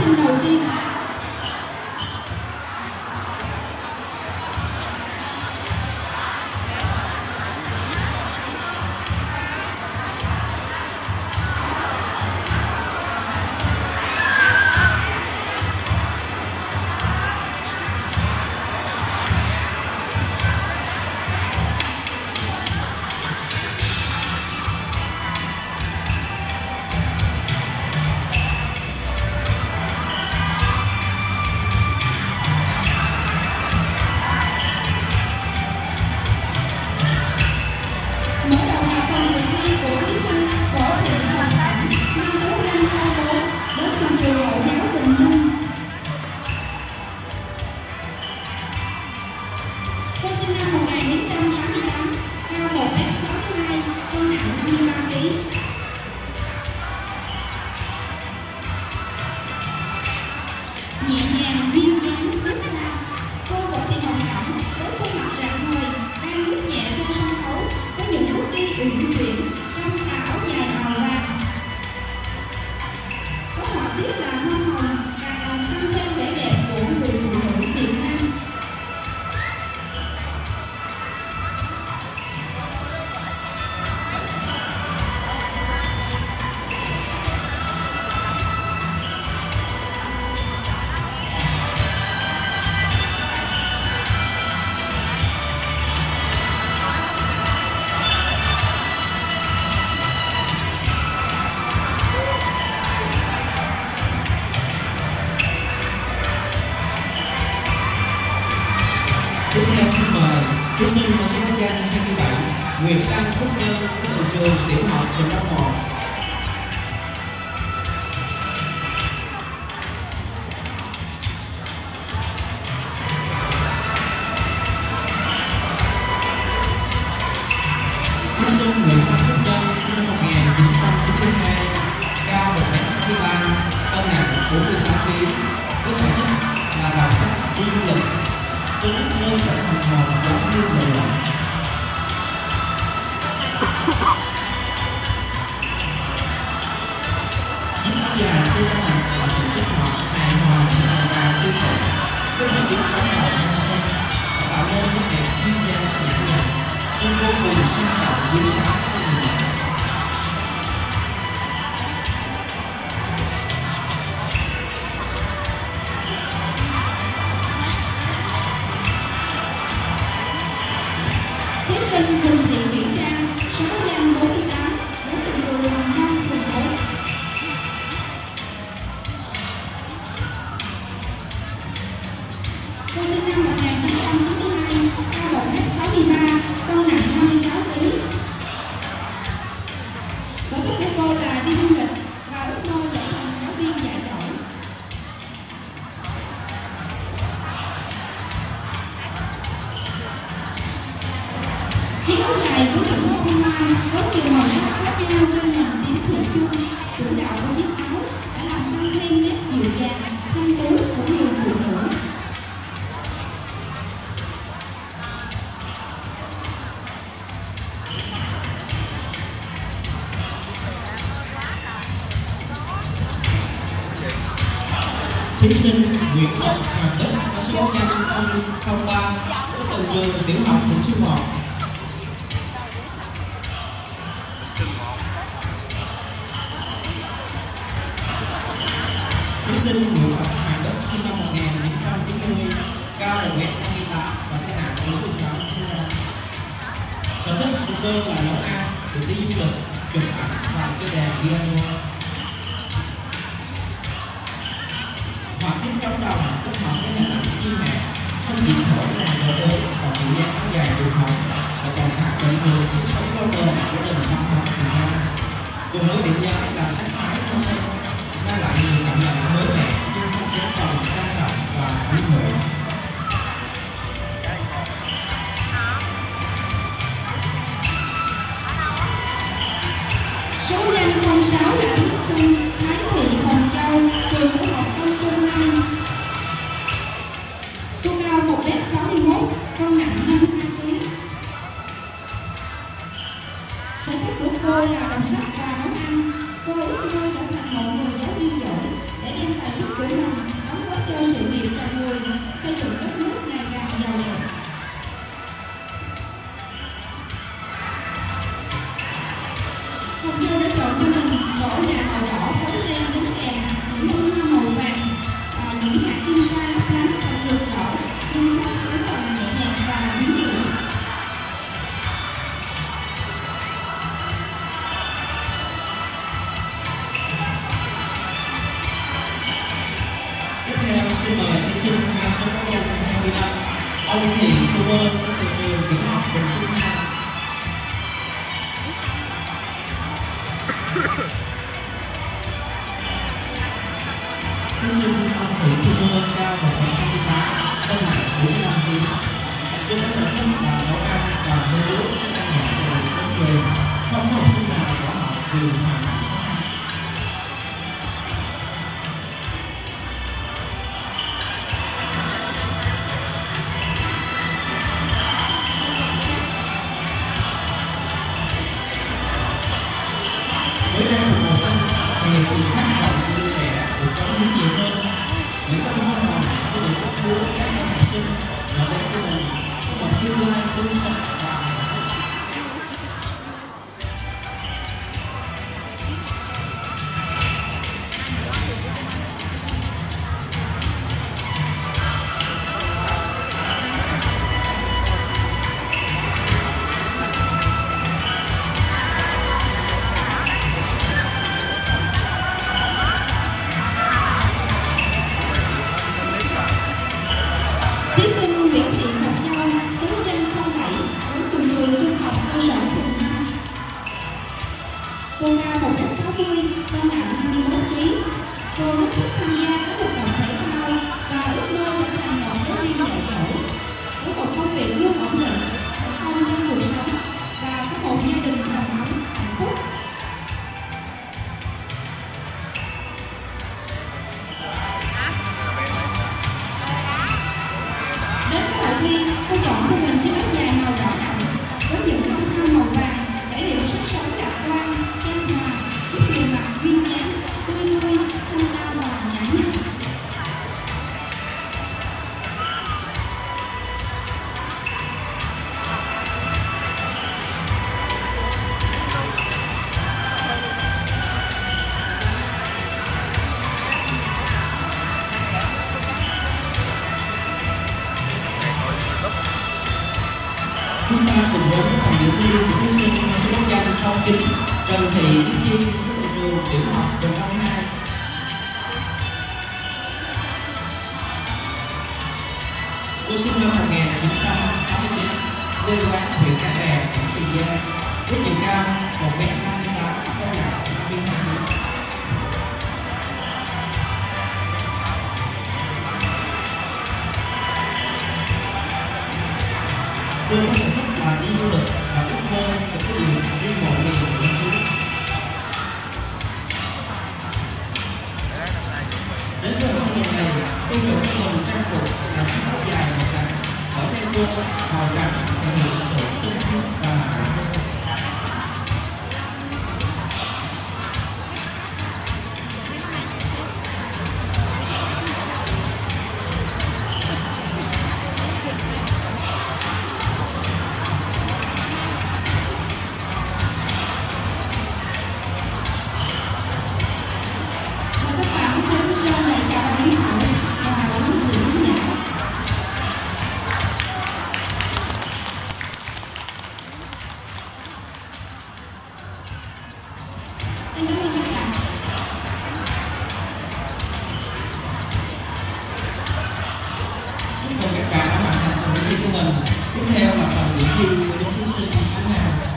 sinh đầu tiên. Tiếp theo xin mời thí sinh số danh 27 Nguyệt Đăng Phúc Nhân từ trường tiểu học Bình Đông 1. Thí sinh Nguyệt Đăng Phúc Nhân sinh năm 1992, cao 1m63, cân nặng 46 kg, với sở thích là đọc sách, đi du lịch. Tôi nên trở thành một giống như người. Chiếc áo dài tôi đã làm là sự kết hợp hài hòa và tương tự với những chiếc áo đầu hoa sen tạo nên những đẹp duyên dáng nhã nhặn, nhưng vô cùng sang trọng quý giá của người. Thí sinh Huỳnh Thị Nguyễn Trang, số danh 48, đến từ trường Hoàng Văn, phường 4. Cô sinh năm 1992, cao 1m63, cân nặng 56 kg. Sở thích của cô là đi du lịch và ước mơ trở thành giáo viên dạy giỏi. Chiếc áo dài của những bông mai có nhiều màu sắc khác nhau trên nền tím thủy chung, chủ đạo của chiếc áo đã làm tăng thêm nét dịu dàng, thanh tú của người phụ nữ. Thí sinh Nguyễn Ngọc Hoàng Đức có số danh 003 của từ trường tiểu học Bình Xuyên 1. Thí sinh Nguyễn Ngọc Hoàng Đức sinh năm 1990, cao 1m58 và cân nặng 46 kg. Sở thích của cô là nấu ăn, đi du lịch, chụp ảnh và chơi đàn piano. Họa tiết trong đồng kết hợp với hình ảnh chim mẹ, không chỉ thổi là đồ đôi còn tự giác áo dài truyền thống và còn khẳng định được sức sống lâu bền của nền văn hóa Việt Nam. Cùng với định giá là sắc thái hoa sen mang lại nhiều cảm nhận mới mẻ nhưng không kém phần sang trọng và quý huệ. Số danh 06 là thí sinh Thái Thị Hồng Châu, trường tiểu học Tân Trung 2. Cô cao 1m61, cân nặng 52 kg. Sở thích của cô là đọc sách và nấu ăn. Cô ước mơ trở thành một người giáo viên giỏi để xin mời thí sinh mang số báo danh 25 Âu Thị Thu Bơ từ trường tiểu học Bình Xuân 2. Thí sinh Âu Thị Thu Bơ cao 1m58, cân nặng 45 kg. Cô có sở thích là nấu ăn và nuôi dưỡng các em nhỏ từ đến trường. Không có học sinh nào có học trường hoàn cảnh khó khăn. Với trang phục màu xanh thể hiện sự khát vọng của đứa trẻ được có những nhiều hơn. Những bông hoa hồng của những quốc múa các em học sinh là bên của mình có một tương lai tươi sáng và hạnh phúc. Thí sinh Nguyễn Thị Ngọc Châu, số danh 07, của trường trung học cơ sở phường 5. Cô cao 1m60, cân nặng 21 kg. Cô rất thích tham gia các hoạt động thể thao và ước mơ trở thành một giáo viên dạy dỗ, với một công việc luôn ổn định, thành công trong cuộc sống và có một gia đình đầm ấm hạnh phúc. Đến với hội thi, cô chọn cho mình chiếc áo dài màu đỏ đậm với những bông hoa màu vàng thể hiện sức sống lạc quan, chan hòa, giúp người mặc duyên dáng, tươi vui, thanh cao và nhã nhặn. Chúng ta cùng đến phần dự thi của thí sinh mang số báo danh 09 Trần Thị Yến Chi của trường tiểu học Bình Long 2. Cô sinh năm 1989, quê quán huyện Cái Bè, tỉnh Tiền Giang, với chiều cao 1m58, cân nặng 52 kg. Cô có sở thích là đi du lịch và ước mơ sẽ có điều riêng một miền của chúng. Đến với hội thi này, yêu cầu của mình trang phục là chiếc áo dài màu trắng, ở theo cô màu trắng thể hiện sự tinh khiết và hạnh phúc. Mời các bạn đến cho lời chào ban giám khảo và huấn luyện viên nhã. Xin cảm ơn các bạn. Chúc mừng các bạn đã hoàn thành phần thi của mình. Tiếp theo là phần điểm thi của những thí sinh thứ hai.